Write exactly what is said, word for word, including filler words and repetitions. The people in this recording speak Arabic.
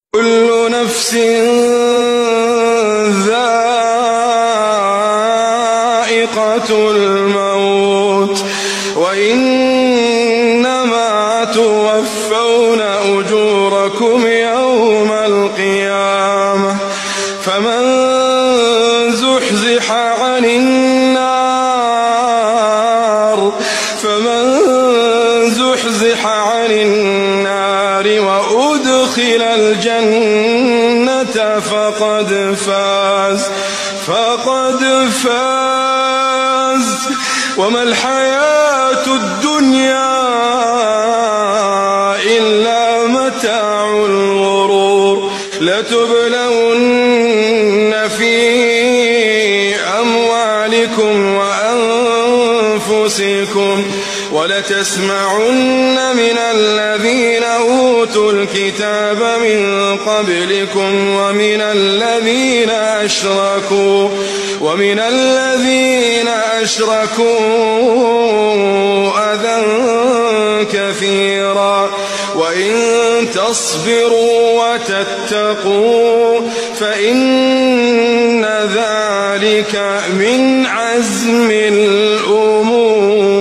كل نفس ذائقة الموت وإنما توفون أجوركم يوم القيامة فمن زحزح عن النار فمن زحزح عن النار وأدخل الجنة فقد فاز فقد فاز وما الحياة الدنيا إلا متاع الغرور لتبلون في أموالكم وأنفسكم ولتسمعن من الذين أوتوا الكتاب من قبلكم ومن الذين أشركوا ومن الذين أشركوا أذى كثيرا وإن تصبروا وتتقوا فإن ذلك من عزم الأمور.